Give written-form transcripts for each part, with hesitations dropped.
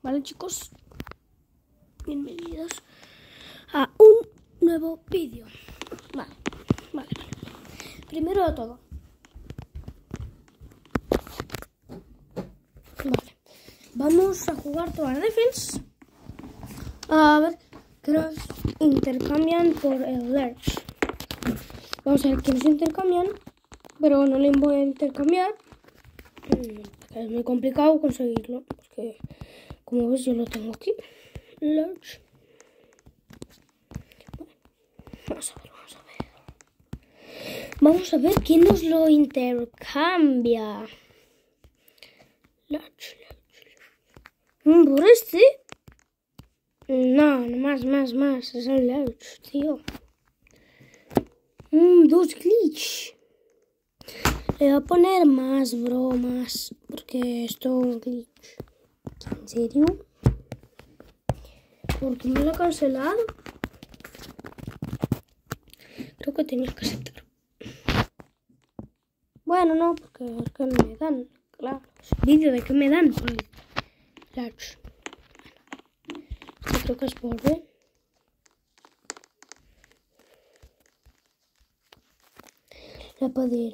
Vale, chicos, bienvenidos a un nuevo vídeo. Vale. Primero de todo, vamos a jugar Tower Defense. A ver, que nos intercambian por el Lerch. Vamos a ver quiénes intercambian, pero no le voy a intercambiar. Es muy complicado conseguirlo, porque como ves yo lo tengo aquí. Lerch. Vamos a ver quién nos lo intercambia. Lerch. ¿Por este? No, más. Es el Lerch, tío. 2 glitch. Le voy a poner más bromas, porque esto es un glitch. ¿En serio? ¿Por qué me lo ha cancelado? Creo que tenía que aceptar. Bueno, no, porque es que me dan, claro. Vídeo de que me dan por el Lerch. Este creo que es volver. Le voy a pedir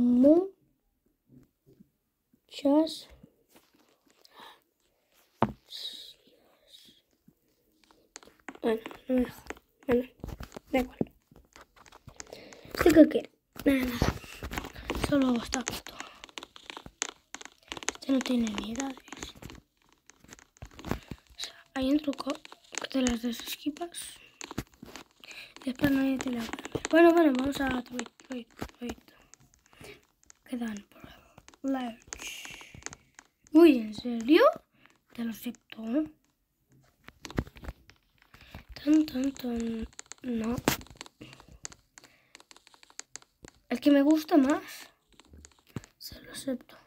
muchas gracias. Bueno, no me deja. Bueno, da igual. ¿Este qué quiere? Nada. Solo está quieto. Este no tiene ni edades. O sea, hay un truco que te las desesquipas. Y después nadie te la Bueno, vamos a wait. Quedan por el Lerch. Uy, ¿en serio? Te lo acepto. No. El que me gusta más, se lo acepto.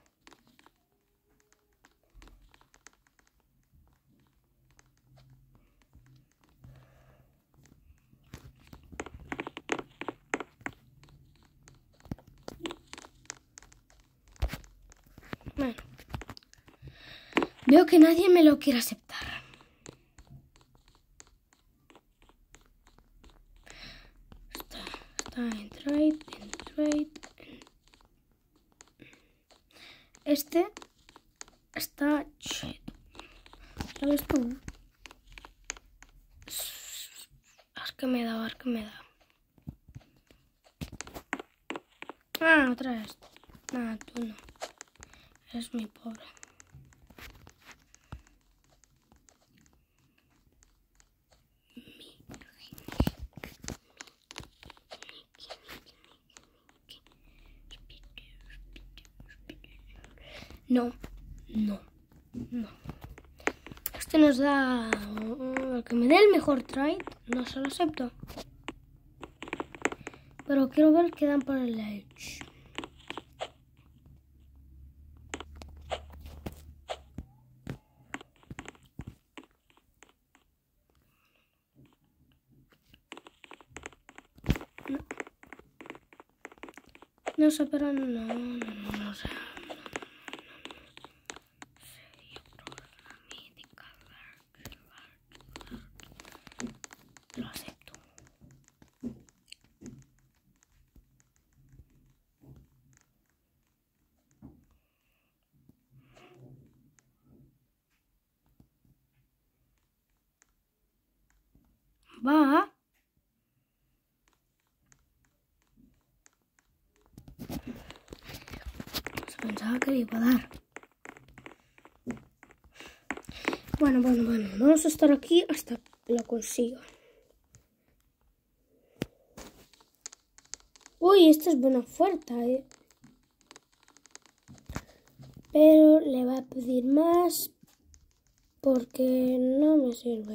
Bueno. Veo que nadie me lo quiere aceptar. Está en trade. Este está cheto. ¿Sabes tú? Haz que me da. Ah, otra vez. Nada, tú no. Eres muy pobre. No. Este nos da... El que me dé el mejor trade, no se lo acepto. Pero quiero ver qué dan por el Lerch. No sé, pero no sé. Lo acepto. Va. Pensaba que le iba a dar. Bueno. Vamos a estar aquí hasta que lo consiga. Uy, esta es buena oferta, Pero le va a pedir más porque no me sirve.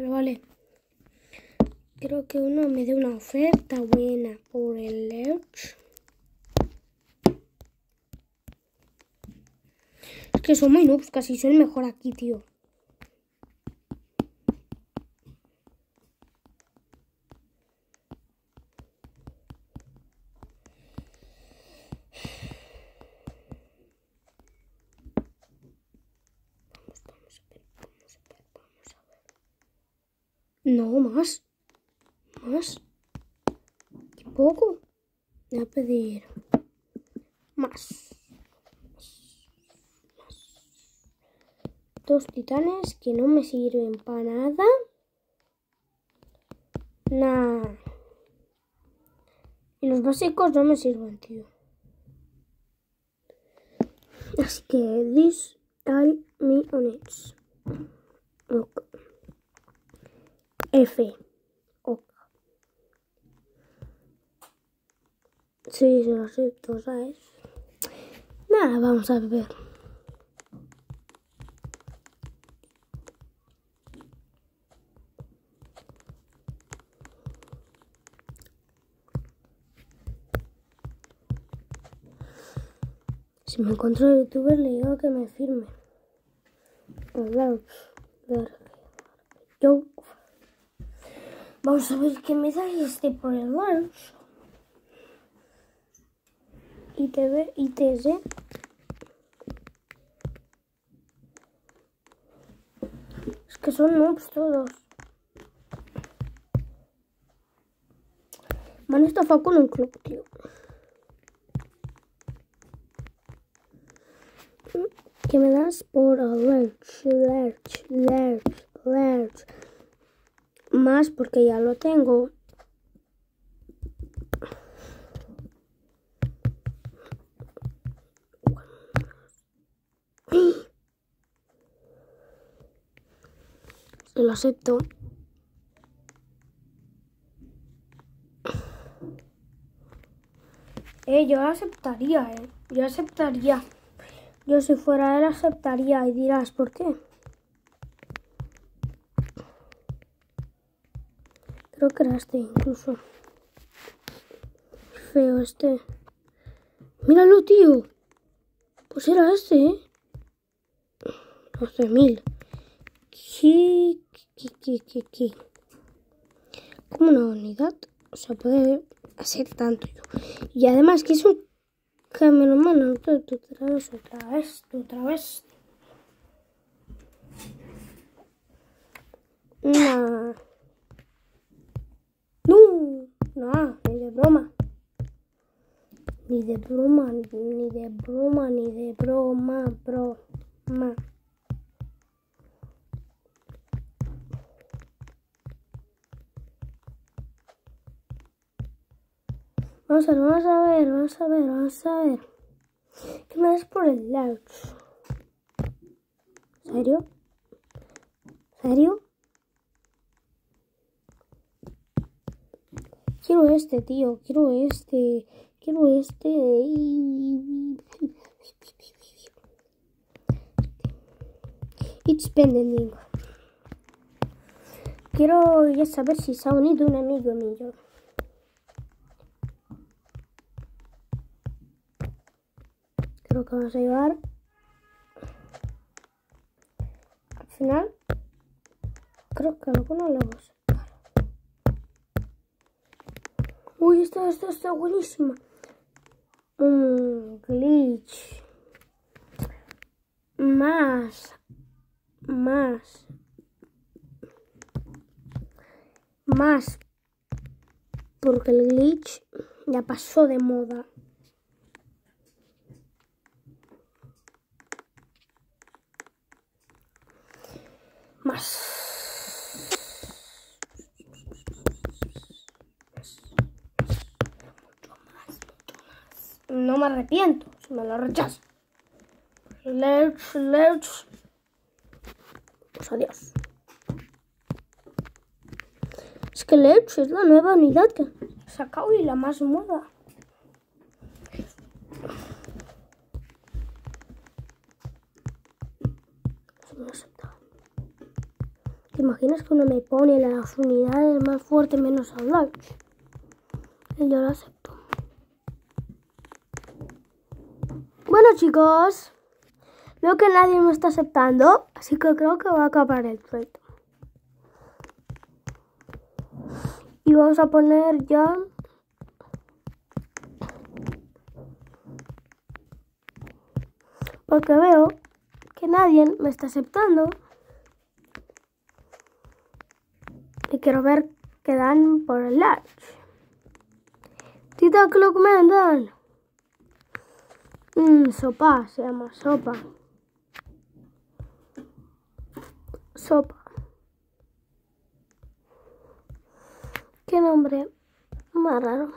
Vale. Creo que uno me dé una oferta buena por el Lerch. Es que son muy noobs, casi soy el mejor aquí, tío. Vamos a ver. No, más. Más. Qué poco. Voy a pedir más. Dos titanes que no me sirven para nada. Nah. Y los básicos no me sirven, tío. Así que this all me on it. Ok. F. Ok. Sí, se lo acepto, ¿sabes? Nada, vamos a ver. Si me encuentro el youtuber, le digo que me firme. Yo. Vamos a ver qué me da este por el Lars. ITV, ITZ. Es que son noobs todos. Me han estafado con un club, tío. ¿Qué me das por Lerch? Más porque ya lo tengo. Se lo acepto. Yo aceptaría, Yo aceptaría. Yo si fuera él aceptaría y dirás, ¿por qué? Creo que era este incluso. Feo este. Míralo, tío. Pues era este, 12.000. ¿Qué? Como una unidad. O sea, puede hacer tanto. Y además que es un cameraman. Otra vez. Nah. No, ni de broma. Broma. Vamos a ver. ¿Qué me das por el Lerch? ¿Serio? Quiero este, tío. It's pending. Quiero ya saber si se ha unido un amigo mío. Creo que vamos a llevar. Al final, creo que alguno lo vamos a sacar. Uy, esta está buenísima. Glitch. Más. Porque el glitch ya pasó de moda. Más. No me arrepiento si me lo rechazo. Lerch. Pues adiós. Es que Lerch es la nueva unidad que he sacado y la más moda. ¿Te imaginas que uno me pone las unidades más fuertes menos al Large? Y yo lo acepto. Bueno, chicos, veo que nadie me está aceptando, así que creo que voy a acabar el reto. Y vamos a poner ya... Porque veo que nadie me está aceptando. Y quiero ver qué dan por el Large. Tita Clockman. Sopa, se llama sopa. Sopa. Qué nombre más raro.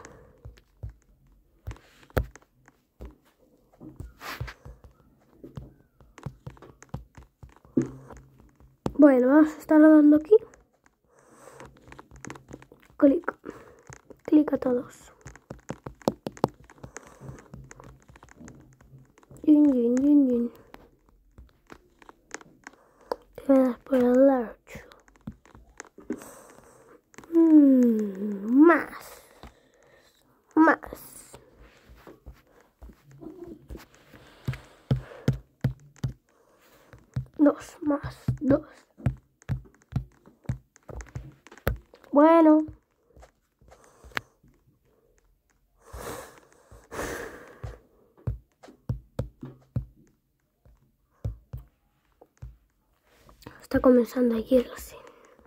Bueno, vamos a estar dando aquí. Clic. Clic a todos. Yin, yin, yin, yin. ¿Qué me das por el Large? Más. Más. Dos, más, dos. Bueno. Está comenzando a hielo, sí.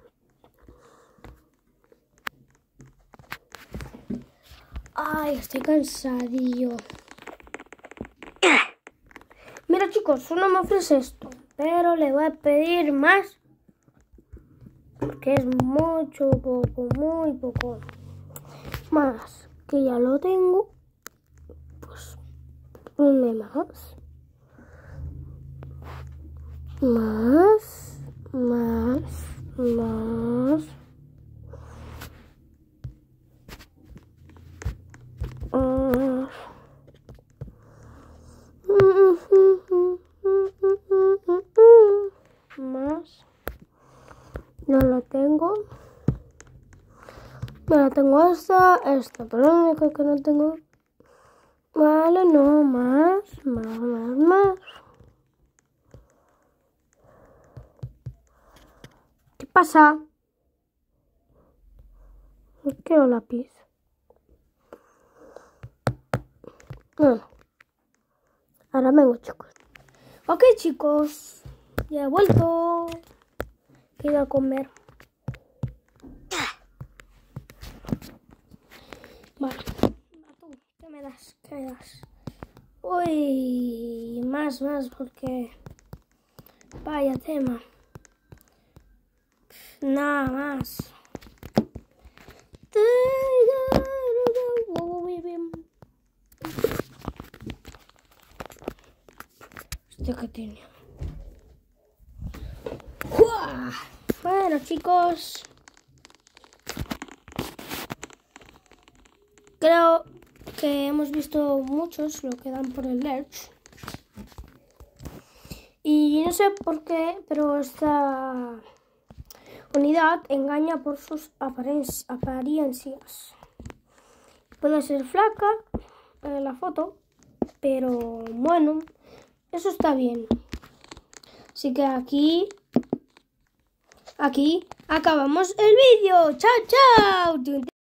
Ay, estoy cansadillo. Mira, chicos, solo me ofrece esto, pero le voy a pedir más. Porque es mucho poco, muy poco. Más, que ya lo tengo. Pues, ponme más. Más, más, más. Más. No lo tengo. No tengo esta, pero lo único que no tengo. Vale, no, más. ¿Qué pasa? No quiero lápiz. Bueno, ahora vengo, chicos. Ok, chicos, ya he vuelto. Quiero comer. Vale, tú, ¿qué me das? ¿Qué me das? Uy, más, porque... Vaya tema. Nada más. Hostia, que tiene. Bueno, chicos, creo que hemos visto muchos lo que dan por el Large. Y no sé por qué, pero esta unidad engaña por sus apariencias. Puede ser flaca la foto, pero bueno, eso está bien. Así que aquí acabamos el vídeo. ¡Chao, chao!